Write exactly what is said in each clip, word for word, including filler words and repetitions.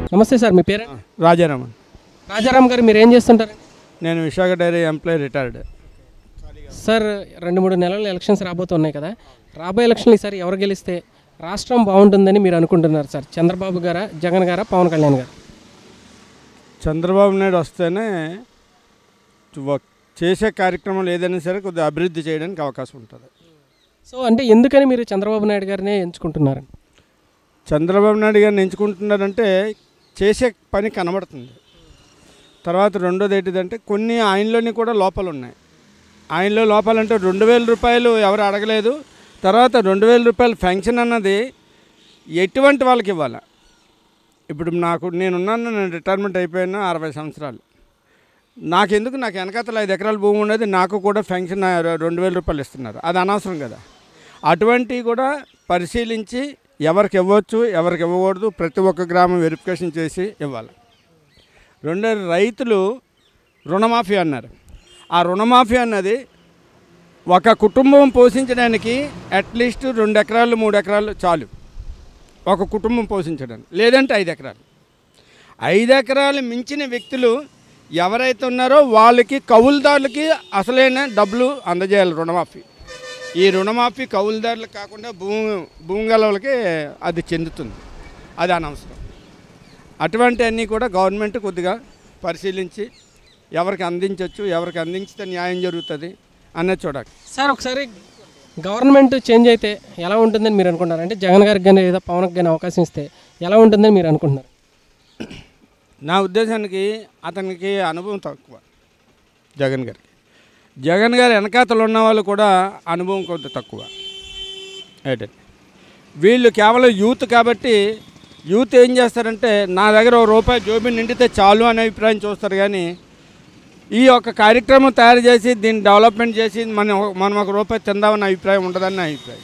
నమస్తే సార్, మీ పేరు? రాజారామన్. రాజారామ్ గారు, మీరు ఏం చేస్తుంటారు? నేను Visakha dairy employee, retired sir. రెండు మూడు నెలలు ఎలక్షన్స్ రాబోతున్నాయి కదా, రాబోయే ఎలక్షన్లు ఈసారి ఎవరు గెలిస్తే రాష్ట్రం బాగుంటుందని మీరు అనుకుంటున్నారు సార్? చంద్రబాబు గారా, జగన్ గారా, పవన్ కళ్యాణ్ గారు? చంద్రబాబు నాయుడు వస్తేనే చేసే కార్యక్రమాలు ఏదైనా సరే కొద్దిగా అభివృద్ధి చేయడానికి అవకాశం ఉంటుంది. సో అంటే ఎందుకని మీరు చంద్రబాబు నాయుడు గారినే ఎంచుకుంటున్నారు? చంద్రబాబు నాయుడు గారిని ఎంచుకుంటున్నారంటే చేసే పని కనబడుతుంది. తర్వాత రెండోది ఏంటిదంటే కొన్ని ఆయనలోని కూడా లోపాలు ఉన్నాయి. ఆయనలో లోపాలంటే రెండు వేల రూపాయలు ఎవరు అడగలేదు. తర్వాత రెండు వేల రూపాయలు ఫెన్షన్ అన్నది ఎటువంటి వాళ్ళకి ఇవ్వాలి. ఇప్పుడు నాకు నేనున్నాను, నేను రిటైర్మెంట్ అయిపోయాను, అరవై సంవత్సరాలు. నాకెందుకు, నాకు వెనకాతల ఐదు ఎకరాల భూమి ఉన్నది, నాకు కూడా ఫెన్షన్ రెండు వేల రూపాయలు ఇస్తున్నారు. అది అనవసరం కదా. అటువంటివి కూడా పరిశీలించి ఎవరికి ఇవ్వచ్చు, ఎవరికి ఇవ్వకూడదు, ప్రతి ఒక్క గ్రామం వెరిఫికేషన్ చేసి ఇవ్వాలి. రెండో, రైతులు రుణమాఫీ అన్నారు. ఆ రుణమాఫీ అన్నది ఒక కుటుంబం పోషించడానికి అట్లీస్ట్ రెండు ఎకరాలు మూడు ఎకరాలు చాలు ఒక కుటుంబం పోషించడానికి, లేదంటే ఐదు ఎకరాలు. ఐదు ఎకరాలు మించిన వ్యక్తులు ఎవరైతే ఉన్నారో వాళ్ళకి, కౌలుదారులకి అసలైన డబ్బులు అందజేయాలి రుణమాఫీ. ఈ రుణమాఫీ కౌలుదారులకు కాకుండా భూమి భూమి గలవులకి అది చెందుతుంది. అది అనవసరం. అటువంటివన్నీ కూడా గవర్నమెంట్ కొద్దిగా పరిశీలించి ఎవరికి అందించవచ్చు, ఎవరికి అందించితే న్యాయం జరుగుతుంది అన్నది చూడాలి సార్. ఒకసారి గవర్నమెంట్ చేంజ్ అయితే ఎలా ఉంటుందని మీరు అనుకుంటున్నారు? అంటే జగన్ గారికి కానీ లేదా పవన్కి కానీ అవకాశం ఇస్తే ఎలా ఉంటుందని మీరు అనుకుంటున్నారు? నా ఉద్దేశానికి అతనికి అనుభవం తక్కువ. జగన్ గారికి జగన్ గారి వెనకాతలు ఉన్న వాళ్ళు కూడా అనుభవం కొంత తక్కువ. ఏంటంటే వీళ్ళు కేవలం యూత్ కాబట్టి యూత్ ఏం చేస్తారంటే నా దగ్గర ఒక రూపాయి జోబీ నిండితే చాలు అనే అభిప్రాయం చూస్తారు. కానీ ఈ యొక్క కార్యక్రమం తయారు చేసి దీన్ని డెవలప్మెంట్ చేసి మనం మనం ఒక రూపాయి తిందామన్న అభిప్రాయం ఉండదని నా అభిప్రాయం.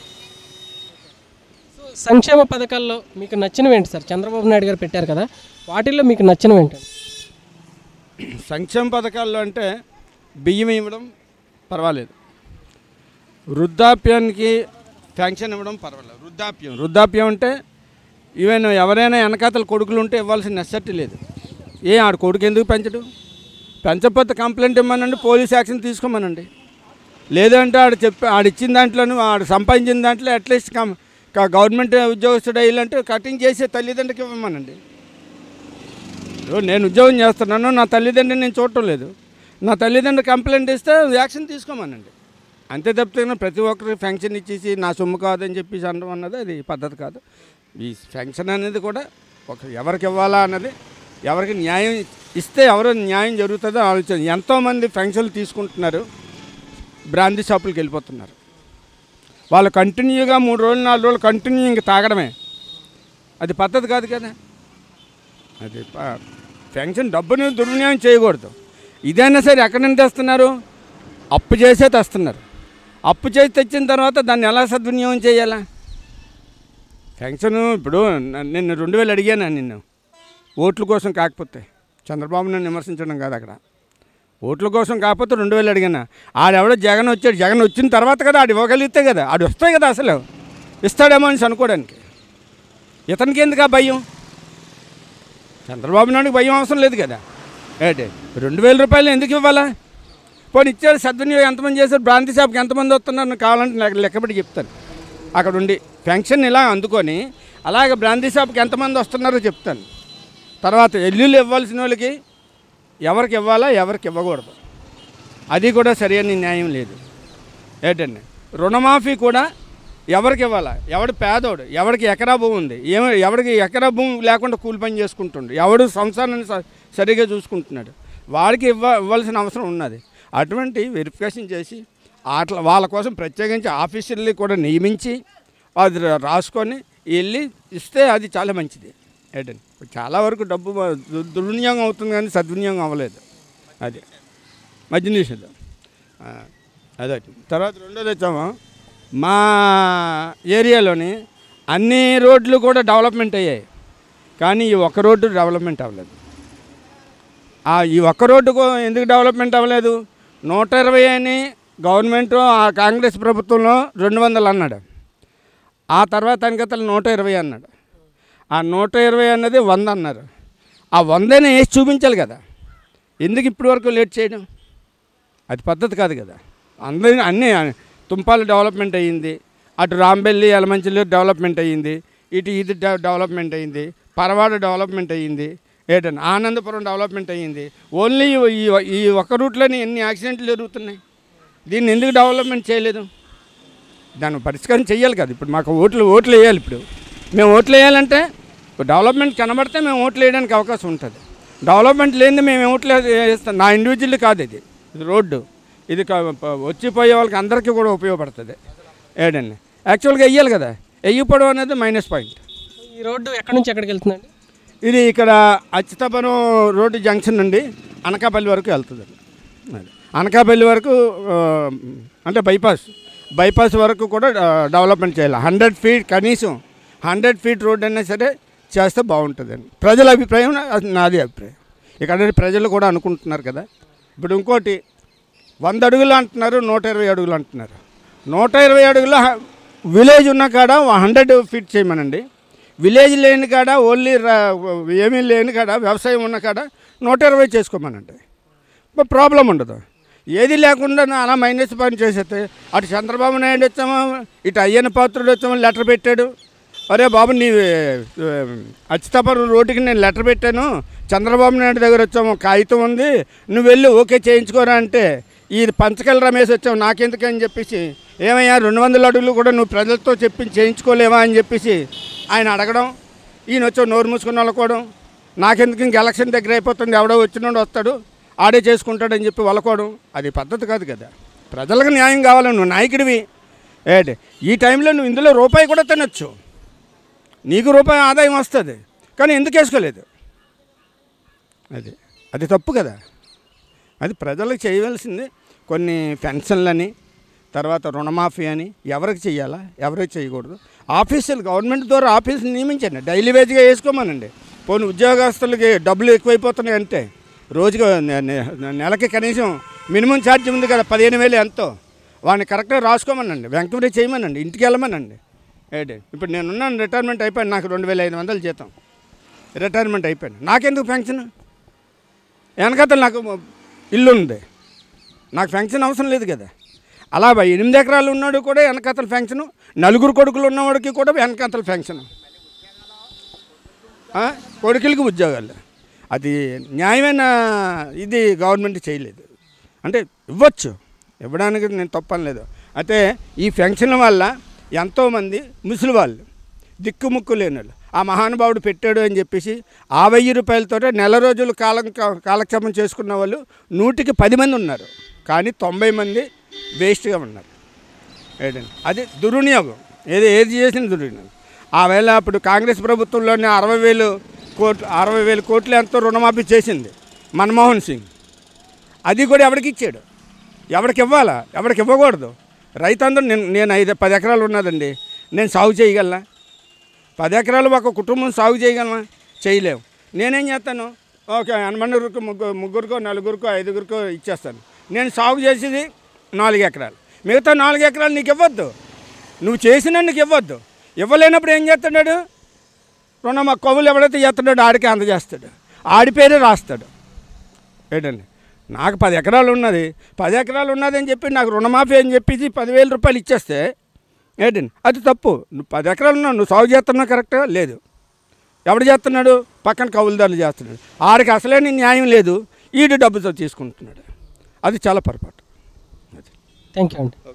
సంక్షేమ పథకాల్లో మీకు నచ్చినవి ఏంటి సార్? చంద్రబాబు నాయుడు గారు పెట్టారు కదా, వాటిల్లో మీకు నచ్చినవి ఏంటండి? సంక్షేమ పథకాల్లో అంటే బియ్యం ఇవ్వడం పర్వాలేదు, వృద్ధాప్యానికి పెన్షన్ ఇవ్వడం పర్వాలేదు. వృద్ధాప్యం వృద్ధాప్యం అంటే ఈవెన్ ఎవరైనా వెనకాతల కొడుకులు ఉంటే ఇవ్వాల్సిన నెసెసిటీ లేదు. ఏ ఆడు కొడుకు ఎందుకు పెంచడు? పెంచకపోతే కంప్లైంట్ ఇవ్వమనండి, పోలీస్ యాక్షన్ తీసుకోమనండి. లేదంటే ఆడు చెప్పి ఆడు ఇచ్చిన దాంట్లోనూ ఆడు సంపాదించిన దాంట్లో అట్లీస్ట్ కం గవర్నమెంట్ ఉద్యోగస్తుడు అయ్యాలంటే కటింగ్ చేసే తల్లిదండ్రులకి ఇవ్వమనండి. నేను ఉద్యోగం చేస్తున్నాను, నా తల్లిదండ్రులు నేను చూడటం లేదు, నా తల్లిదండ్రులు కంప్లైంట్ ఇస్తే యాక్షన్ తీసుకోమనండి. అంతే తప్పితే ప్రతి ఒక్కరికి ఫంక్షన్ ఇచ్చేసి నా సొమ్ము కాదని చెప్పేసి అనడం అన్నది అది పద్ధతి కాదు. ఈ ఫంక్షన్ అనేది కూడా ఒక ఎవరికి ఇవ్వాలా అన్నది, ఎవరికి న్యాయం ఇస్తే ఎవరు న్యాయం జరుగుతుందో ఆలోచన. ఎంతోమంది ఫంక్షన్లు తీసుకుంటున్నారు, బ్రాందీ షాపులకు వెళ్ళిపోతున్నారు. వాళ్ళు కంటిన్యూగా మూడు రోజులు నాలుగు రోజులు కంటిన్యూ ఇంక తాగడమే. అది పద్ధతి కాదు కదా. అది ఫంక్షన్ డబ్బుని దుర్వినియోగం చేయకూడదు. ఇదైనా సరే ఎక్కడి నుంచి తెస్తున్నారు? అప్పు చేసే తెస్తున్నారు. అప్పు చేసి తెచ్చిన తర్వాత దాన్ని ఎలా సద్వినియోగం చేయాలా? ఫంక్షన్ ఇప్పుడు నిన్ను రెండు వేలు అడిగాను నిన్ను, ఓట్ల కోసం కాకపోతే, చంద్రబాబు నన్ను విమర్శించడం కాదు అక్కడ, ఓట్ల కోసం కాకపోతే రెండు వేలు అడిగాను. ఆడెవడో జగన్ వచ్చాడు, జగన్ వచ్చిన తర్వాత కదా ఆడు ఇవ్వగలిగితే కదా, ఆడు వస్తాయి కదా అసలు ఇస్తాడేమో అని అనుకోవడానికి. ఇతనికి ఎందుకు ఆ భయం? చంద్రబాబు నాయుడికి భయం అవసరం లేదు కదా. ఏంటి రెండు వేల రూపాయలు ఎందుకు ఇవ్వాలా? పోనీ ఇచ్చాడు, సద్వినియోగం ఎంతమంది చేశారు, బ్రాంతి షాప్కి ఎంతమంది వస్తున్నారు కావాలంటే లెక్కబడి చెప్తాను. అక్కడ ఉండి ఫంక్షన్ ఇలా అందుకొని అలాగే బ్రాంతి షాప్కి ఎంతమంది వస్తున్నారో చెప్తాను. తర్వాత ఎల్లుళ్ళు ఇవ్వాల్సిన వాళ్ళకి ఎవరికి ఇవ్వాలా, ఎవరికి ఇవ్వకూడదు, అది కూడా సరైన న్యాయం లేదు. ఏంటండి రుణమాఫీ కూడా ఎవరికి ఇవ్వాలా? ఎవడు పేదోడు, ఎవరికి ఎకరా భూమి ఉంది, ఏమో ఎవరికి ఎకరా భూమి లేకుండా కూలి పని చేసుకుంటుండు, ఎవడు సంసారాన్ని సరిగ్గా చూసుకుంటున్నాడు, వాడికి ఇవ్వ ఇవ్వాల్సిన అవసరం ఉన్నది. అటువంటి వెరిఫికేషన్ చేసి అట్లా వాళ్ళ కోసం ప్రత్యేకించి ఆఫీసర్ని కూడా నియమించి అది రాసుకొని వెళ్ళి ఇస్తే అది చాలా మంచిది. ఏంటండి చాలా వరకు డబ్బు దుర్వినియోగం అవుతుంది కానీ సద్వినియోగం అవ్వలేదు. అది మధ్య నిషేధం అదే. తర్వాత రెండోది వచ్చాము, మా ఏరియాలోని అన్ని రోడ్లు కూడా డెవలప్మెంట్ అయ్యాయి, కానీ ఈ ఒక్క రోడ్డు డెవలప్మెంట్ అవ్వలేదు. ఈ ఒక్క రోడ్డుకు ఎందుకు డెవలప్మెంట్ అవ్వలేదు? నూట ఇరవై అని గవర్నమెంట్ ఆ కాంగ్రెస్ ప్రభుత్వంలో రెండు వందలు అన్నాడు, ఆ తర్వాత అనికతలు నూట ఇరవై అన్నాడు. ఆ నూట ఇరవై అన్నది వంద అన్నారు. ఆ వందనే వేసి చూపించాలి కదా. ఎందుకు ఇప్పటి వరకు లేట్ చేయడం? అది పద్ధతి కాదు కదా. అందరి అన్నీ తుంపాలు డెవలప్మెంట్ అయ్యింది, అటు రాంబెల్లి యలమంచిలి డెవలప్మెంట్ అయ్యింది, ఇటు ఇది డెవలప్మెంట్ అయ్యింది, పరవాడ డెవలప్మెంట్ అయ్యింది, ఏంటంటే ఆనందపురం డెవలప్మెంట్ అయ్యింది. ఓన్లీ ఈ ఈ ఒక్క రూట్లోనే ఎన్ని యాక్సిడెంట్లు జరుగుతున్నాయి. దీన్ని ఎందుకు డెవలప్మెంట్ చేయలేదు? దాన్ని పరిష్కారం చేయాలి కదా. ఇప్పుడు మాకు ఓట్లు ఓట్లు వేయాలి. ఇప్పుడు మేము ఓట్లు వేయాలంటే డెవలప్మెంట్ కనబడితే మేము ఓట్లు వేయడానికి అవకాశం ఉంటుంది. డెవలప్మెంట్ లేనిది మేము ఓట్లు వేస్తాం. నా ఇండివిజువల్ కాదు ఇది, ఇది రోడ్డు. ఇది వచ్చిపోయే వాళ్ళకి అందరికీ కూడా ఉపయోగపడుతుంది. ఏడండి యాక్చువల్గా వెయ్యాలి కదా. వెయ్యిపోవడం అనేది మైనస్ పాయింట్. ఈ రోడ్డు ఎక్కడి నుంచి ఎక్కడికి వెళ్తుందండి? ఇది ఇక్కడ అచ్యుతాపురం రోడ్డు జంక్షన్ నుండి అనకాపల్లి వరకు వెళ్తుందండి. అది అనకాపల్లి వరకు అంటే బైపాస్ బైపాస్ వరకు కూడా డెవలప్మెంట్ చేయాలి. హండ్రెడ్ ఫీట్ కనీసం హండ్రెడ్ ఫీట్ రోడ్ అయినా సరే చేస్తే బాగుంటుందండి. ప్రజల అభిప్రాయం, నాది అభిప్రాయం. ఇక్కడ ప్రజలు కూడా అనుకుంటున్నారు కదా. ఇప్పుడు ఇంకోటి వంద అడుగులు అంటున్నారు, నూట ఇరవై అడుగులు అంటున్నారు. నూట ఇరవై అడుగుల విలేజ్ ఉన్న కాడ హండ్రెడ్ ఫీట్ చేయమనండి. విలేజ్ లేని కాడ ఓన్లీ ఏమీ లేని కాడ వ్యవసాయం ఉన్న కాడ నూట ఇరవై చేసుకోమనండి. ప్రాబ్లం ఉండదు. ఏది లేకుండా అలా మైనస్ పని చేసేస్తే అటు చంద్రబాబు నాయుడు వచ్చామో, ఇటు అయ్యన్న పాత్రుడు వచ్చామో లెటర్ పెట్టాడు. అరే బాబు నీ అచ్యుతాపురం రోడ్డుకి నేను లెటర్ పెట్టాను, చంద్రబాబు నాయుడు దగ్గర వచ్చాము, కాగితం ఉంది, నువ్వు వెళ్ళి ఓకే చేయించుకోరా అంటే ఈ పంచకల్ రమేష్ వచ్చావు నాకెందుకని చెప్పేసి, ఏమయ్యా రెండు వందల అడుగులు కూడా నువ్వు ప్రజలతో చెప్పి చేయించుకోలేవా అని చెప్పేసి ఆయన అడగడం, ఈయన వచ్చావు నోరు మూసుకొని వాళ్ళకోవడం, నాకెందుకు ఇంక ఎలక్షన్ దగ్గర అయిపోతుంది, ఎవడో వచ్చినోడు వస్తాడు ఆడే చేసుకుంటాడని చెప్పి వాళ్ళకోవడం. అది పద్ధతి కాదు కదా. ప్రజలకు న్యాయం కావాలి. నువ్వు నాయకుడివి. ఏటి ఈ టైంలో నువ్వు ఇందులో రూపాయి కూడా తినొచ్చు, నీకు రూపాయి ఆదాయం వస్తుంది, కానీ ఎందుకు వేసుకోలేదు? అది అది తప్పు కదా. అది ప్రజలకు చేయవలసింది. కొన్ని పెన్షన్లని, తర్వాత రుణమాఫీ అని ఎవరికి చేయాలా, ఎవరికి చేయకూడదు. ఆఫీసులు గవర్నమెంట్ ద్వారా ఆఫీసులు నియమించండి, డైలీ వేజ్గా వేసుకోమనండి. పోనీ ఉద్యోగస్తులకి డబ్బులు ఎక్కువైపోతున్నాయి అంటే రోజుగా నెలకి కనీసం మినిమం ఛార్జ్ ఉంది కదా, పదిహేను వేలు ఎంతో, వాడిని కరెక్ట్గా రాసుకోమనండి, ఎంక్వైరీ చేయమనండి, ఇంటికి వెళ్ళమనండి. ఏంటి ఇప్పుడు నేనున్నాను, రిటైర్మెంట్ అయిపోయాను, నాకు రెండు వేల ఐదు వందలు జీతం, రిటైర్మెంట్ అయిపోయాను, నాకెందుకు పెన్షన్? వెనకతలు నాకు ఇల్లు ఉంది, నాకు పెన్షన్ అవసరం లేదు కదా. అలా ఎనిమిది ఎకరాలు ఉన్నాడు కూడా వెనకతల పెన్షను, నలుగురు కొడుకులు ఉన్నవాడికి కూడా వెనకతల పెన్షను, కొడుకులకి ఉద్యోగాలు. అది న్యాయమైన ఇది గవర్నమెంట్ చేయలేదు. అంటే ఇవ్వచ్చు, ఇవ్వడానికి నేను తప్పనలేదు. అయితే ఈ పెన్షన్ల వల్ల ఎంతోమంది ముసలి వాళ్ళు, దిక్కుముక్కు లేని వాళ్ళు, ఆ మహానుభావుడు పెట్టాడు అని చెప్పేసి ఆ వెయ్యి రూపాయలతో నెల రోజులు కాలం కాలక్షేపం చేసుకున్న వాళ్ళు నూటికి పది మంది ఉన్నారు, కానీ తొంభై మంది వేస్ట్గా ఉన్నారు. ఏంటండి అది దుర్వినియోగం. ఏది ఏది చేసిన దుర్వినియోగం. ఆ వేళ అప్పుడు కాంగ్రెస్ ప్రభుత్వంలోనే అరవై వేలు కోట్లు అరవై వేల కోట్లు ఎంతో రుణమాఫీ చేసింది మన్మోహన్ సింగ్. అది కూడా ఎవరికి ఇచ్చాడు? ఎవరికి ఇవ్వాలా, ఎవరికి ఇవ్వకూడదు. రైతందరూ నేను నేను ఐదు పది ఎకరాలు ఉన్నదండి, నేను సాగు చేయగలనా? పది ఎకరాలు ఒక కుటుంబం సాగు చేయగలనా? చేయలేము. నేనేం చేస్తాను, ఓకే హనుమన్నూరుకు ముగ్గురు ముగ్గురికో నలుగురికో ఐదుగురికో ఇచ్చేస్తాను. నేను సాగు చేసేది నాలుగు ఎకరాలు, మిగతా నాలుగు ఎకరాలు నీకు ఇవ్వద్దు, నువ్వు చేసినా నీకు ఇవ్వద్దు. ఇవ్వలేనప్పుడు ఏం చేస్తున్నాడు? రుణమా కవులు ఎవడైతే చేస్తున్నాడో ఆడికే అందజేస్తాడు, ఆడి పేరే రాస్తాడు. ఏంటండి నాకు పది ఎకరాలు ఉన్నది, పది ఎకరాలు ఉన్నది అని చెప్పి నాకు రుణమాఫీ అని చెప్పేసి పదివేల రూపాయలు ఇచ్చేస్తే ఏంటండి అది తప్పు. నువ్వు పది ఎకరాలు ఉన్నావు, నువ్వు సాగు చేస్తున్నావు కరెక్ట్గా లేదు. ఎవడు చేస్తున్నాడు? పక్కన కవులుదారులు చేస్తున్నాడు. ఆడికి అసలేని న్యాయం లేదు, ఈడు డబ్బుతో తీసుకుంటున్నాడు. అది చాలా పొరపాటు. థ్యాంక్ యూ అండి.